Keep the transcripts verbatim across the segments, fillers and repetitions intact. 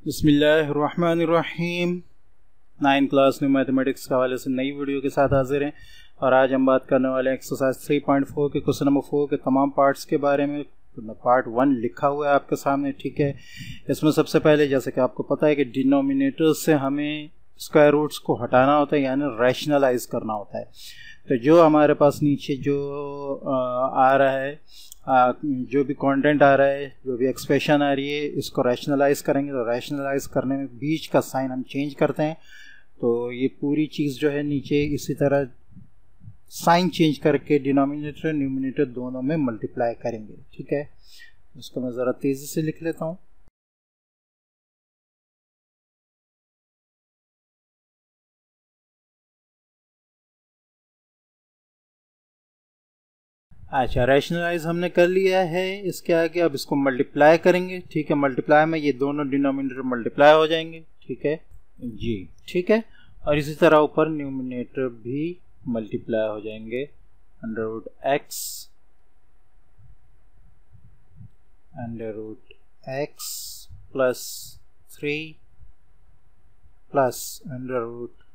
बिस्मिल्लाहिर्रहमानिर्रहीम। Nine class में mathematics के हवाले से नई वीडियो के साथ हाजिर हैं और आज हम बात करने वाले हैं एक्सरसाइज थ्री पॉइंट फोर के क्वेश्चन नंबर फोर के तमाम पार्ट्स के बारे में। पार्ट वन लिखा हुआ है आपके सामने, ठीक है। इसमें सबसे पहले जैसे कि आपको पता है कि डिनोमिनेटर से हमें स्क्वायर रूट्स को हटाना होता है, यानी रैशनलाइज करना होता है। तो जो हमारे पास नीचे जो आ रहा है, आ, जो भी कंटेंट आ रहा है, जो भी एक्सप्रेशन आ रही है, इसको रैशनलाइज करेंगे। तो रैशनलाइज करने में बीच का साइन हम चेंज करते हैं। तो ये पूरी चीज़ जो है नीचे इसी तरह साइन चेंज करके डिनोमिनेटर न्यूमिनेटर दोनों में मल्टीप्लाई करेंगे, ठीक है। इसको मैं ज़रा तेज़ी से लिख लेता हूँ। अच्छा, रैशनलाइज हमने कर लिया है। इसके आगे अब इसको मल्टीप्लाई करेंगे, ठीक है। मल्टीप्लाई में ये दोनों डिनोमिनेटर मल्टीप्लाई हो जाएंगे, ठीक है जी, ठीक है। और इसी तरह ऊपर न्यूमिनेटर भी मल्टीप्लाई हो जाएंगे। Under root x under root x plus three plus under root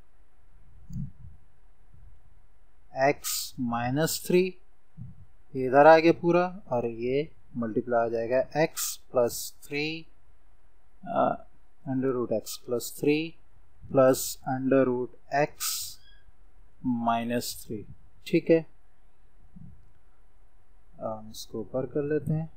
x minus three, ये इधर आ गया पूरा, और ये मल्टीप्लाई हो जाएगा x plus three under root x plus three plus under root x minus three, ठीक है। हम इसको ऊपर कर लेते हैं,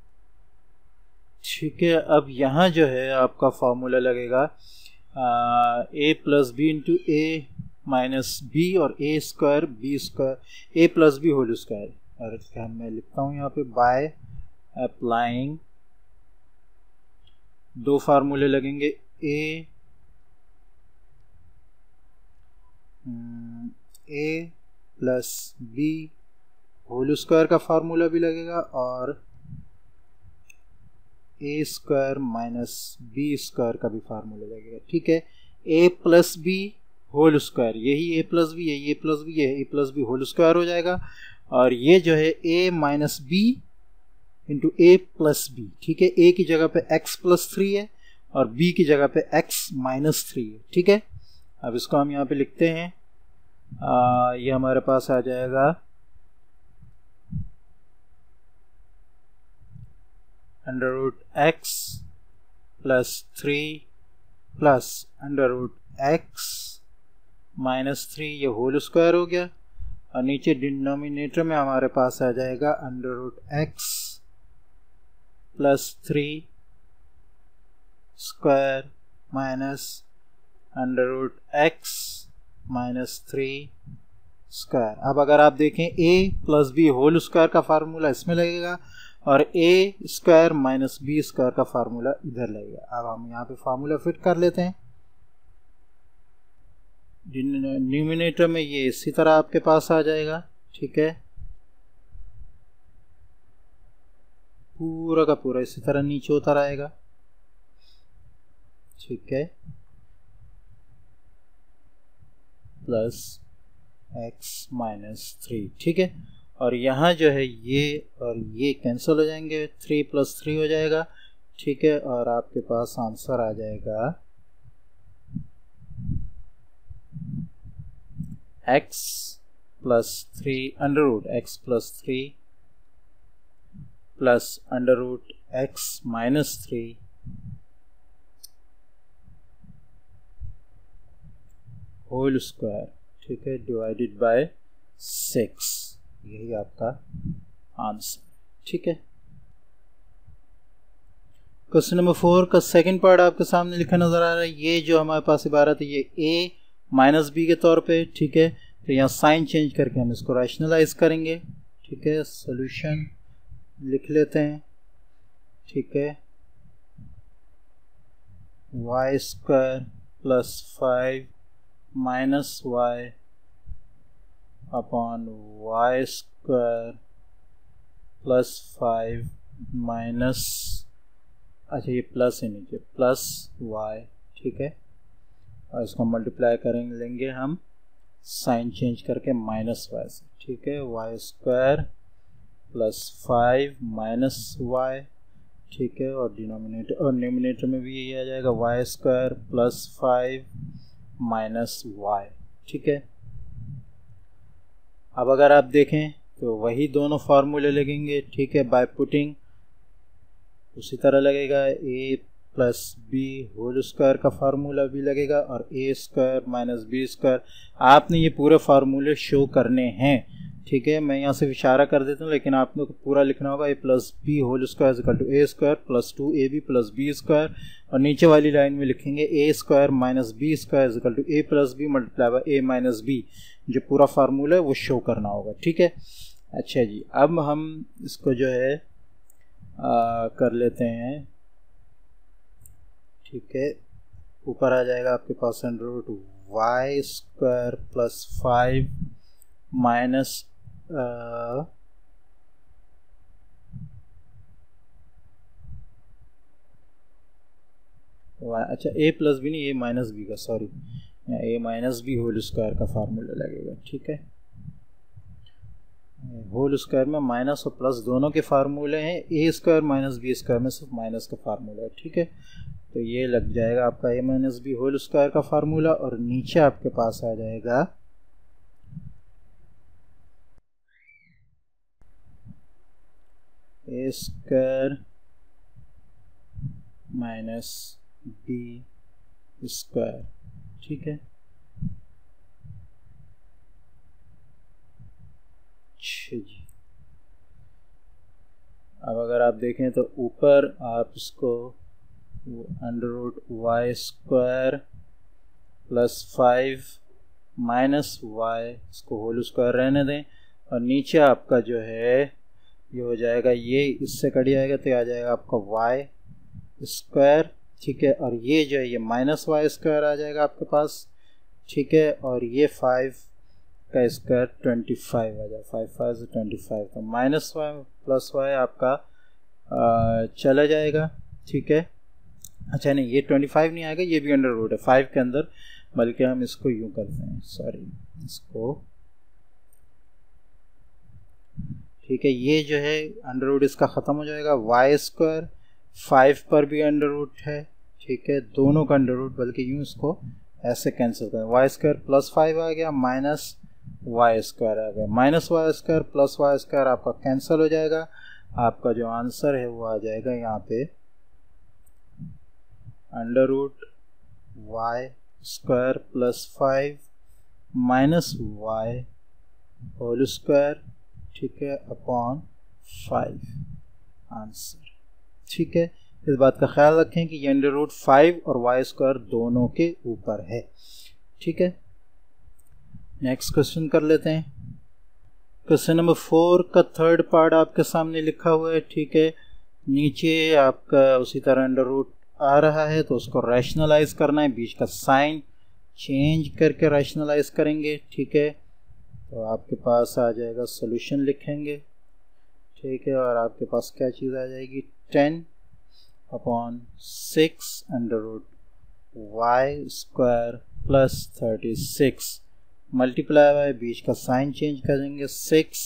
ठीक है। अब यहाँ जो है आपका फॉर्मूला लगेगा a plus B into A minus b और a square b square a plus b whole square. और क्या मैं लिखता हूँ यहाँ पे, बाय अप्लाइंग दो फार्मूले लगेंगे, a a plus b whole square का फार्मूला भी लगेगा और a square minus B square का भी फार्मूला लगेगा, ठीक है। A plus b whole square, यही ए प्लस बी, यही ए प्लस बी, यही a plus b whole square हो जाएगा। और ये जो है a minus B into A plus b, ठीक है। a की जगह पे x प्लस थ्री है और b की जगह पे x माइनस थ्री है, ठीक है। अब इसको हम यहाँ पे लिखते हैं, आ, ये हमारे पास आ जाएगा under root x plus three plus under root x minus three, ये होल स्क्वायर हो गया। और नीचे डिनोमिनेटर में हमारे पास आ जाएगा under root x plus three square minus under root x minus three square. अब अगर आप देखें a plus b whole square का फार्मूला इसमें लगेगा और a square minus B square का फार्मूला इधर लगेगा। अब हम यहाँ पे फार्मूला फिट कर लेते हैं। न्यूमिनेटर में ये इसी तरह आपके पास आ जाएगा, ठीक है। पूरा का पूरा इसी तरह नीचे उतर आएगा, ठीक है। प्लस एक्स माइनस थ्री, ठीक है। और यहाँ जो है ये और ये कैंसिल हो जाएंगे, थ्री प्लस थ्री हो जाएगा, ठीक है। और आपके पास आंसर आ जाएगा x plus three under root x plus three plus under root x minus three whole square, ठीक है, डिवाइडेड बाय सिक्स। यही आपका आंसर, ठीक है। क्वेश्चन नंबर फोर का सेकंड पार्ट आपके सामने लिखा नजर आ रहा है। ये जो हमारे पास इबारत है ये a माइनस बी के तौर पे, ठीक है। तो यहाँ साइन चेंज करके हम इसको रैशनलाइज करेंगे, ठीक है। सॉल्यूशन लिख लेते हैं, ठीक है। Y square plus five minus y upon y square plus five minus, अच्छा ये प्लस है नीचे, प्लस वाई, ठीक है। और इसको मल्टीप्लाई करेंगे, लेंगे हम साइन चेंज करके माइनस वाई से, ठीक है। Y square plus five minus y, ठीक है, और डिनोमिनेटर और न्यूमिनेटर में भी यही आ जाएगा y square plus five minus y. ठीक है, अब अगर आप देखें तो वही दोनों फार्मूले लगेंगे। ठीक है, बाय पुटिंग उसी तरह लगेगा, a plus b whole square का फार्मूला भी लगेगा और a square minus B square. आपने ये पूरे फार्मूले शो करने हैं। ठीक है, मैं यहाँ से इशारा कर देता हूँ, लेकिन आपने को पूरा लिखना होगा। A plus b whole square equal to a square plus two a b plus b square, और नीचे वाली लाइन में लिखेंगे a square minus B square equal to a plus b multiply by a minus B. जो पूरा formula है वो show करना होगा। ठीक है, अच्छा जी, अब हम इसको जो है आ, कर लेते हैं। ठीक है, ऊपर आ जाएगा आपके पास under root Y square plus five minus अच्छा ए प्लस बी नहीं, ए माइनस बी का, sorry, a minus B whole square का फार्मूला लगेगा। ठीक है, होल स्क्वायर में माइनस और प्लस दोनों के फार्मूले हैं, a square minus B square में सिर्फ माइनस का फार्मूला है। ठीक है, तो ये लग जाएगा आपका a minus B whole square का फार्मूला, और नीचे आपके पास आ जाएगा a square minus B square. ठीक है, जी, अब अगर आप देखें तो ऊपर आप इसको under root Y square plus five minus y, इसको होल स्क्वायर रहने दें, और नीचे आपका जो है ये हो जाएगा, ये इससे कट जाएगा तो आ जाएगा आपका वाई स्क्वायर। ठीक है, और ये जो है ये माइनस वाई स्क्वायर आ जाएगा आपके पास। ठीक है, और ये फाइव का स्क्वायर ट्वेंटी फाइव आ जाए, फाइव फाइव से ट्वेंटी फाइव, तो माइनस वाई प्लस वाई आपका आ, चला जाएगा। ठीक है, अच्छा नहीं, ये ट्वेंटी फाइव नहीं आएगा, ये भी अंडर रूट है फाइव के अंदर, बल्कि हम इसको यूँ करते हैं, सॉरी इसको। ठीक है, ये जो है अंडर रूट इसका ख़त्म हो जाएगा। वाई स्क्वायर फाइव पर भी अंडर रूट है। ठीक है, दोनों का अंडर रूट, बल्कि यूँ इसको ऐसे कैंसिल करें, वाई स्क्वायर प्लस फाइव आ गया माइनस वाई स्क्वायर आ गया, minus Y square plus y square आपका कैंसिल हो जाएगा। आपका जो आंसर है वो आ जाएगा यहाँ पे under root Y square plus five minus y whole square, ठीक है, अपॉन फाइव आंसर। ठीक है, इस बात का ख्याल रखें कि ये अंडर रूट फाइव और वाई स्क्वायर दोनों के ऊपर है। ठीक है, नेक्स्ट क्वेश्चन कर लेते हैं। क्वेश्चन नंबर फोर का थर्ड पार्ट आपके सामने लिखा हुआ है। ठीक है, नीचे आपका उसी तरह अंडर रूट आ रहा है, तो उसको रैशनलाइज करना है, बीच का साइन चेंज करके रैशनलाइज करेंगे। ठीक है, तो आपके पास आ जाएगा सॉल्यूशन लिखेंगे। ठीक है, और आपके पास क्या चीज़ आ जाएगी, ten upon six under root Y square plus thirty six multiply by, बीच का साइन चेंज करेंगे, six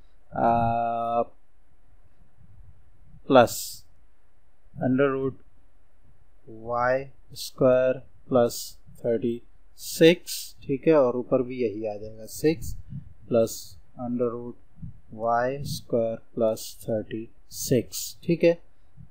plus under root Y square plus thirty six. ठीक है, और ऊपर भी यही आ जाएगा, six plus under root Y square plus thirty six. ठीक है,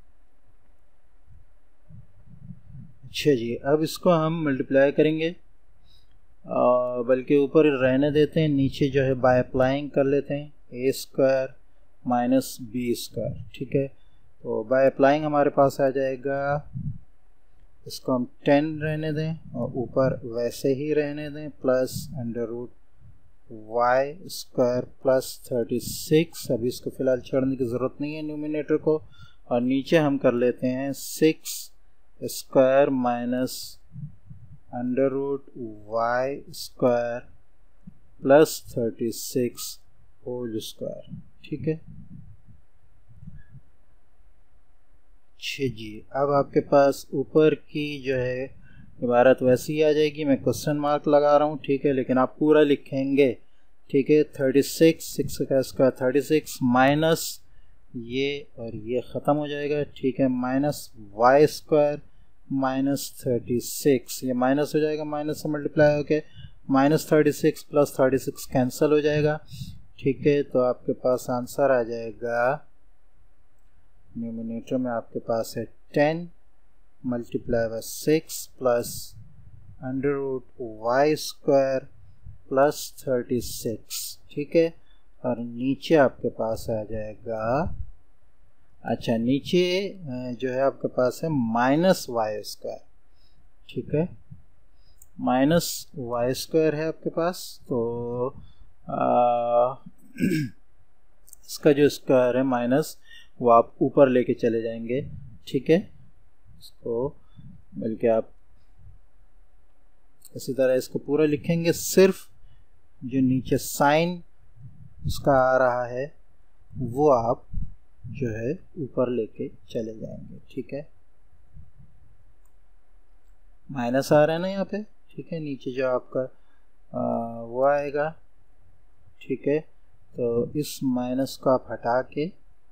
अच्छा जी, अब इसको हम मल्टीप्लाई करेंगे, बल्कि ऊपर रहने देते हैं, नीचे जो है बाय अप्लाइंग कर लेते हैं, a square minus B square. ठीक है, तो बाय अप्लाइंग हमारे पास आ जाएगा, इसको हम टेन रहने दें और ऊपर वैसे ही रहने दें, plus under root Y square plus thirty six. अभी इसको फिलहाल छोड़ने की ज़रूरत नहीं है न्यूमिनेटर को, और नीचे हम कर लेते हैं six square minus under root Y square plus thirty six whole square. ठीक है, अच्छा जी, अब आपके पास ऊपर की जो है इबारत वैसी आ जाएगी, मैं क्वेश्चन मार्क लगा रहा हूँ। ठीक है, लेकिन आप पूरा लिखेंगे। ठीक है, थर्टी सिक्स, सिक्स का स्क्वायर थर्टी सिक्स माइनस ये और ये ख़त्म हो जाएगा, ठीक है। Minus Y square minus thirty six, ये माइनस हो जाएगा, माइनस से मल्टीप्लाई होके minus thirty six plus thirty six cancel हो जाएगा, ठीक है। तो आपके पास आंसर आ जाएगा, न्यूमिनेटर में आपके पास है ten multiply by six plus under root Y square plus thirty six, ठीक है। और नीचे आपके पास आ जाएगा, अच्छा नीचे जो है आपके पास है माइनस वाई स्क्वायर, ठीक है। माइनस वाई स्क्वायर है आपके पास, तो आ, इसका जो स्क्वायर है माइनस, वो आप ऊपर लेके चले जाएंगे, ठीक है। इसको बल्कि आप इसी तरह इसको पूरा लिखेंगे, सिर्फ जो नीचे साइन उसका आ रहा है वो आप जो है ऊपर लेके चले जाएंगे, ठीक है। माइनस आ रहा है ना यहाँ पे, ठीक है। नीचे जो आपका आ, वो आएगा, ठीक है। तो इस माइनस को आप हटा के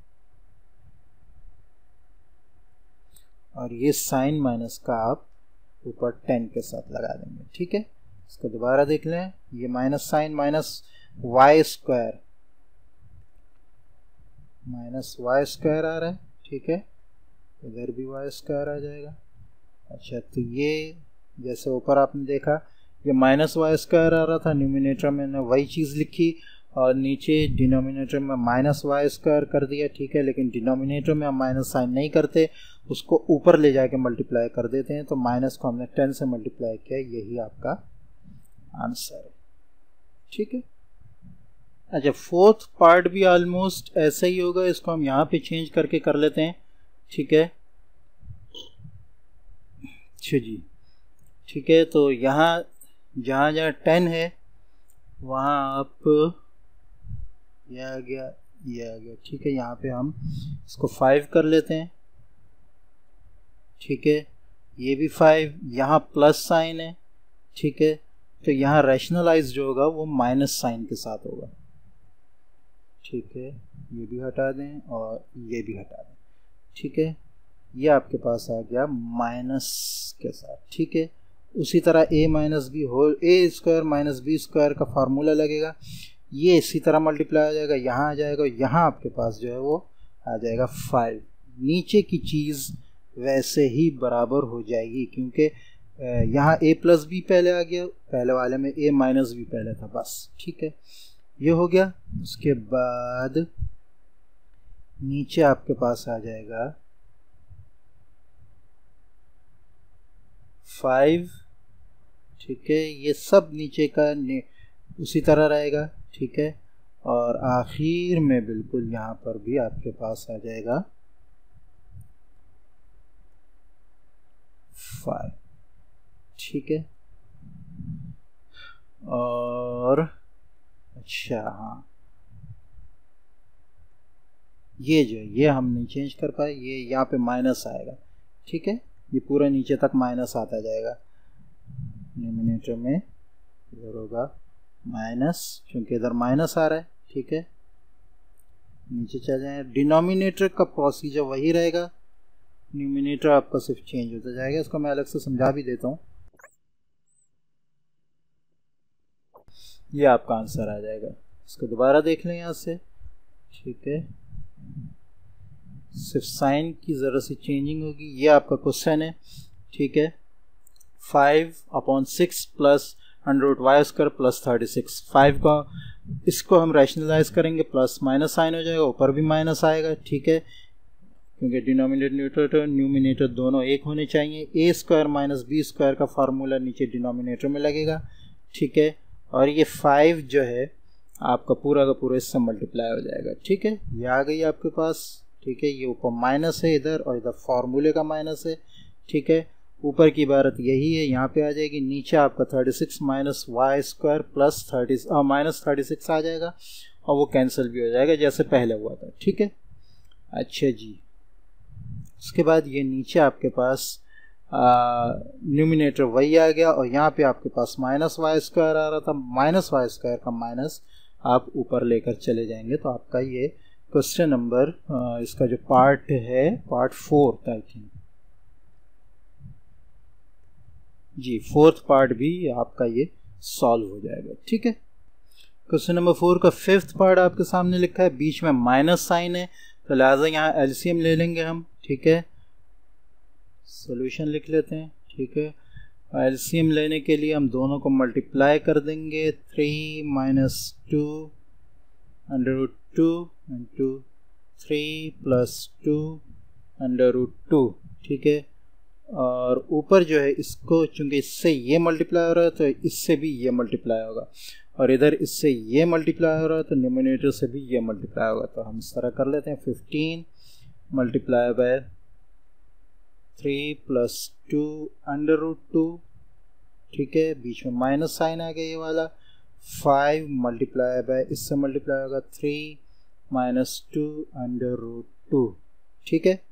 और ये साइन माइनस का आप ऊपर टेन के साथ लगा देंगे, ठीक है। इसको दोबारा देख लें, ये minus sign minus Y square minus Y square आ रहा है, ठीक है। इधर भी वाई स्क्वायर आ जाएगा। अच्छा, तो ये जैसे ऊपर आपने देखा ये माइनस वाई स्क्वायर आ रहा था, न्यूमिनेटर में मैंने वही चीज़ लिखी और नीचे डिनोमिनेटर में माइनस वाई स्क्वायर कर दिया, ठीक है। लेकिन डिनोमिनेटर में हम माइनस साइन नहीं करते, उसको ऊपर ले जाके मल्टीप्लाई कर देते हैं, तो माइनस को हमने टेन से मल्टीप्लाई किया, यही आपका आंसर है, ठीक है। अच्छा, फोर्थ पार्ट भी ऑलमोस्ट ऐसा ही होगा, इसको हम यहाँ पे चेंज करके कर लेते हैं, ठीक है। अच्छा जी, ठीक है। तो यहाँ जहाँ जहाँ टेन है वहाँ आप, ये आ गया, ये आ गया, ठीक है। यहाँ पे हम इसको फाइव कर लेते हैं, ठीक है। ये भी फाइव, यहाँ प्लस साइन है, ठीक है। तो यहाँ रैशनलाइज जो होगा वो माइनस साइन के साथ होगा, ठीक है। ये भी हटा दें और ये भी हटा दें, ठीक है। ये आपके पास आ गया माइनस के साथ, ठीक है। उसी तरह a minus B whole A square minus B square का फार्मूला लगेगा, ये इसी तरह मल्टीप्लाई आ जाएगा, यहाँ आ जाएगा, यहाँ आपके पास जो है वो आ जाएगा फाइव। नीचे की चीज़ वैसे ही बराबर हो जाएगी, क्योंकि यहाँ a प्लस बी पहले आ गया, पहले वाले में a माइनस बी पहले था, बस, ठीक है। ये हो गया। उसके बाद नीचे आपके पास आ जाएगा फाइव, ठीक है। ये सब नीचे का उसी तरह रहेगा, ठीक है। और आखिर में बिल्कुल यहाँ पर भी आपके पास आ जाएगा फाइव, ठीक है। और अच्छा, हाँ, ये जो ये हम नहीं चेंज कर पाए, ये यहाँ पे माइनस आएगा, ठीक है। ये पूरा नीचे तक माइनस आता जाएगा, न्यूमिनेटर में इधर होगा माइनस, क्योंकि इधर माइनस आ रहा है, ठीक है। नीचे चल जाए, डिनोमिनेटर का प्रोसीजर वही रहेगा, न्यूमिनेटर आपका सिर्फ चेंज होता जाएगा। इसको मैं अलग से समझा भी देता हूँ। ये आपका आंसर आ जाएगा। इसको दोबारा देख लें यहाँ से, ठीक है। सिर्फ साइन की ज़रा सी चेंजिंग होगी। ये आपका क्वेश्चन है, ठीक है। Five upon six plus under root Y square plus thirty six, five का इसको हम रैशनलाइज करेंगे, प्लस माइनस साइन हो जाएगा, ऊपर भी माइनस आएगा, ठीक है। क्योंकि डिनोमिनेटर न्यूमिनेटर दोनों एक होने चाहिए। A square minus B square का फार्मूला नीचे डिनोमिनेटर में लगेगा, ठीक है। और ये फाइव जो है आपका पूरा का पूरा इससे मल्टीप्लाई हो जाएगा, ठीक है। ये आ गई आपके पास, ठीक है। ये ऊपर माइनस है इधर, और इधर फार्मूले का माइनस है, ठीक है। ऊपर की इबारत यही है, यहाँ पे आ जाएगी। नीचे आपका thirty six minus Y square plus thirty minus thirty six आ जाएगा, और वो कैंसिल भी हो जाएगा जैसे पहले हुआ था, ठीक है। अच्छा जी, उसके बाद ये नीचे आपके पास न्यूमिनेटर वही आ गया, और यहाँ पे आपके पास माइनस वाई स्क्वायर आ रहा था, माइनस वाई स्क्वायर का माइनस आप ऊपर लेकर चले जाएंगे, तो आपका ये क्वेश्चन नंबर इसका जो पार्ट है पार्ट फोर्थ आई थिंक जी, फोर्थ पार्ट भी आपका ये सॉल्व हो जाएगा। ठीक है, क्वेश्चन नंबर फोर का फिफ्थ पार्ट आपके सामने लिखा है, बीच में माइनस साइन है तो लिहाजा यहाँ एलसीएम ले लेंगे हम। ठीक है, सॉल्यूशन लिख लेते हैं। ठीक है, एलसीएम लेने के लिए हम दोनों को मल्टीप्लाई कर देंगे, three minus two under root two into three plus two under root two. ठीक है, और ऊपर जो है इसको चूंकि इससे ये मल्टीप्लाई हो रहा है तो इससे भी ये मल्टीप्लाई होगा, और इधर इससे ये मल्टीप्लाई हो रहा है तो न्यूमरेटर से भी ये मल्टीप्लाई होगा। तो हम इस तरह कर लेते हैं, fifteen multiply by three plus two under root two. ठीक है, बीच में माइनस साइन आ गया ये वाला, फाइव मल्टीप्लाई बाय इससे मल्टीप्लाई होगा three minus two under root two. ठीक है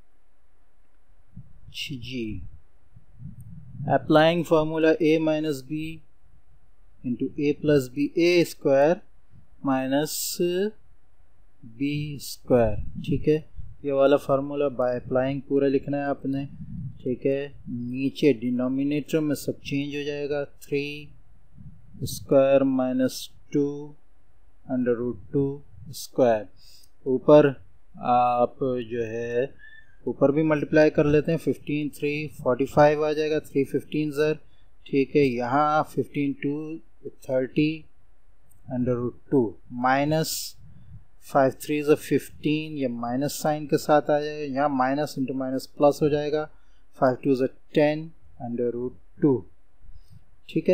जी, applying formula A minus B into A plus B, A square minus B square. ठीक है, ये वाला फार्मूला बाय अप्लाइंग पूरा लिखना है आपने। ठीक है, नीचे डिनोमिनेटर में सब चेंज हो जाएगा, three square minus two under root two square. ऊपर आप जो है ऊपर भी मल्टीप्लाई कर लेते हैं, फिफ्टीन थ्री फोर्टी फाइव आ जाएगा, थ्री फिफ्टीन ज़र। ठीक है, यहाँ fifteen two thirty under root two minus five three ज़ फिफ्टीन, ये माइनस साइन के साथ आ जाएगा, यहाँ माइनस इंटू माइनस प्लस हो जाएगा, फाइव टू ज़ टेन अंडर रूट टू। ठीक है,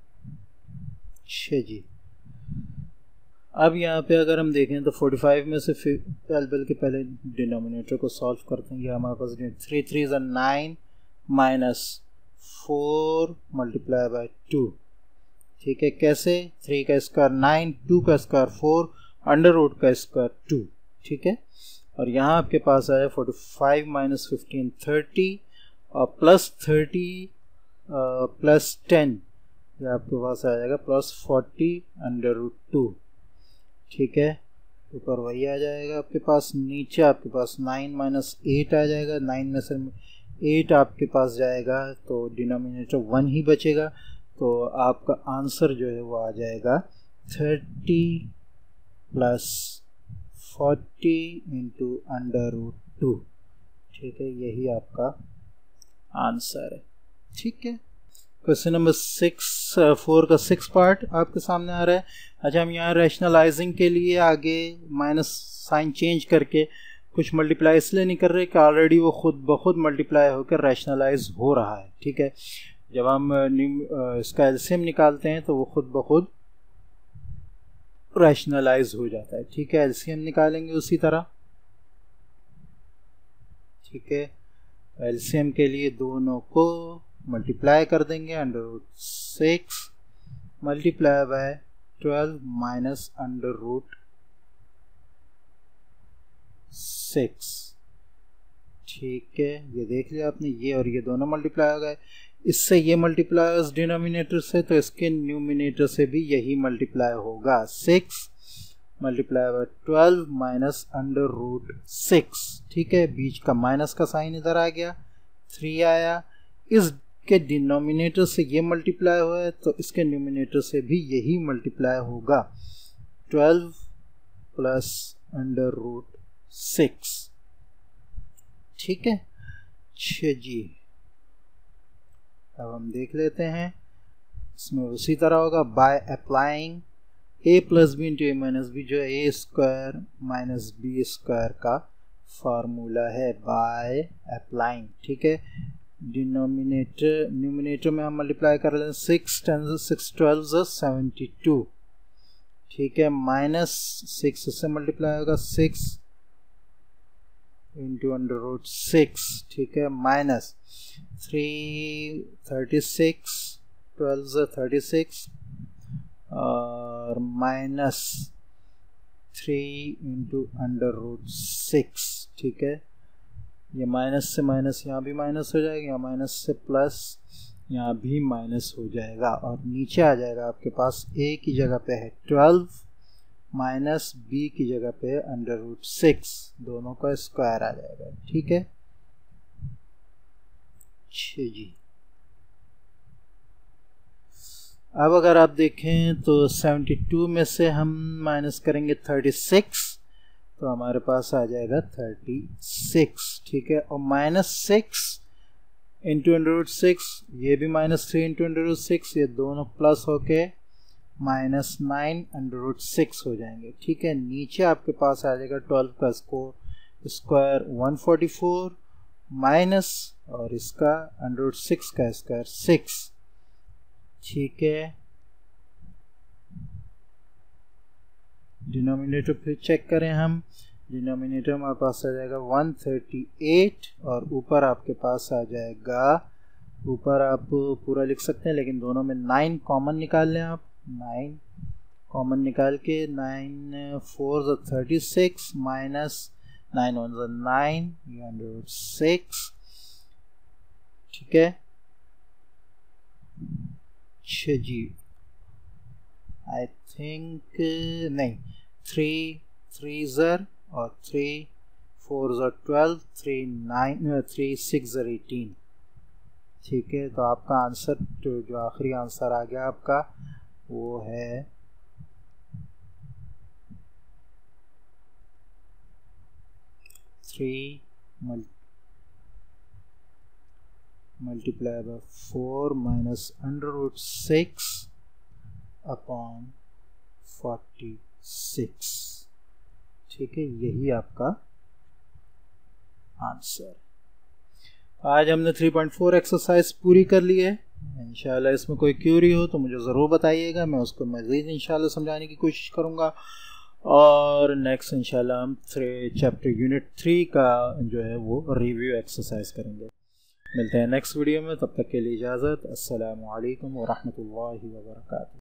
अच्छा जी, अब यहाँ पे अगर हम देखें तो पैंतालीस में से फिर बल्कि पहले डिनोमिनेटर को सॉल्व करते हैं। ये हमारे पास थ्री थ्री ज़ nine minus four multiply by two. ठीक है, कैसे, थ्री का स्क्वायर नाइन, टू का स्क्वायर फोर, अंडर रूट का स्क्वायर टू। ठीक है, और यहाँ आपके पास आया forty five minus fifteen thirty और प्लस थर्टी प्लस टेन, ये आपके पास आ जाएगा plus forty under root two. ठीक है, ऊपर वही आ जाएगा आपके पास, नीचे आपके पास नाइन माइनस एट आ जाएगा, नाइन में से एट आपके पास जाएगा तो डिनोमिनेटर वन ही बचेगा, तो आपका आंसर जो है वो आ जाएगा thirty plus forty into under root two. ठीक है, यही आपका आंसर है। ठीक है, क्वेश्चन नंबर सिक्स फोर का सिक्स पार्ट आपके सामने आ रहा है। अच्छा, हम यहाँ रैशनलाइजिंग के लिए आगे माइनस साइन चेंज करके कुछ मल्टीप्लाई इसलिए नहीं कर रहे कि ऑलरेडी वो खुद ब खुद मल्टीप्लाई होकर रैशनलाइज हो रहा है। ठीक है, जब हम इसका एलसीएम निकालते हैं तो वो खुद ब खुद रैशनलाइज हो जाता है। ठीक है, एलसीएम निकालेंगे उसी तरह। ठीक है, एलसीएम के लिए दोनों को मल्टीप्लाई कर देंगे, under root six multiply by twelve minus under root six. ठीक है, ये देख लिया आपने, ये और ये दोनों मल्टीप्लाई हो गए, इससे ये मल्टीप्लाई उस डिनोमिनेटर से तो इसके न्यूमिनेटर से भी यही मल्टीप्लाई होगा, six multiply by twelve minus under root six. ठीक है, बीच का माइनस का साइन इधर आ गया, थ्री आया, इस के डिनोमिनेटर से ये मल्टीप्लाई हुआ है तो इसके न्यूमिनेटर से भी यही मल्टीप्लाई होगा, twelve plus under root six. ठीक है, अच्छा जी, अब हम देख लेते हैं, इसमें उसी तरह होगा, by applying A plus B into A minus B, जो A square minus B square का फार्मूला है, बाय अप्लाइंग। ठीक है, डिनोमिनेटर न्यूमिनेटर में हम मल्टीप्लाई कर लेते हैं, six ten six twelve seventy two. ठीक है, माइनस सिक्स से मल्टीप्लाई होगा, six into under root six. ठीक है, minus three thirty six, twelve thirty six और minus three into under root six. ठीक है, ये माइनस से माइनस यहाँ भी माइनस हो जाएगा, यहाँ माइनस से प्लस यहाँ भी माइनस हो जाएगा, और नीचे आ जाएगा आपके पास ए की जगह पे है ट्वेल्व माइनस बी की जगह पे अंडर रूट सिक्स, दोनों का स्क्वायर आ जाएगा। ठीक है जी। अब अगर आप देखें तो सेवेंटी टू में से हम माइनस करेंगे थर्टी सिक्स, तो हमारे पास आ जाएगा थर्टी सिक्स। ठीक है, और minus six into under root six, ये भी minus three into under root six, ये दोनों प्लस होके minus nine under root six हो जाएंगे। ठीक है, नीचे आपके पास आ जाएगा ट्वेल्व का score square one forty four minus और इसका अंडर रूट सिक्स का स्क्वायर सिक्स। ठीक है, डिनोमिनेटर फिर चेक करें हम, डिनोमिनेटर हमारे पास आ जाएगा वन थर्टी एट और ऊपर आपके पास आ जाएगा, ऊपर आप पूरा लिख सकते हैं लेकिन दोनों में नाइन कॉमन निकाल लें आप, नाइन कॉमन निकाल के नाइन फोर ज़ा thirty six minus nine one ज़ा नाइन, ये अंडर रूट सिक्स। ठीक है अच्छा जी, आई थिंक नहीं, थ्री थ्री ज़र और थ्री फोर ज़र twelve, three nine three six ज़र एटीन। ठीक है, तो आपका आंसर जो, जो आखिरी आंसर आ गया आपका वो है three multiply by four minus under root six upon forty six. ठीक है, यही आपका आंसर। आज हमने थ्री पॉइंट फोर एक्सरसाइज पूरी कर ली है। इंशाल्लाह इसमें कोई क्यूरी हो तो मुझे ज़रूर बताइएगा, मैं उसको मज़ीद इंशाल्लाह समझाने की कोशिश करूँगा। और नेक्स्ट इंशाल्लाह हम थ्री चैप्टर यूनिट थ्री का जो है वो रिव्यू एक्सरसाइज करेंगे। मिलते हैं नेक्स्ट वीडियो में, तब तक के लिए इजाज़त। अस्सलामु अलैकुम व रहमतुल्लाहि व बरकातुहू।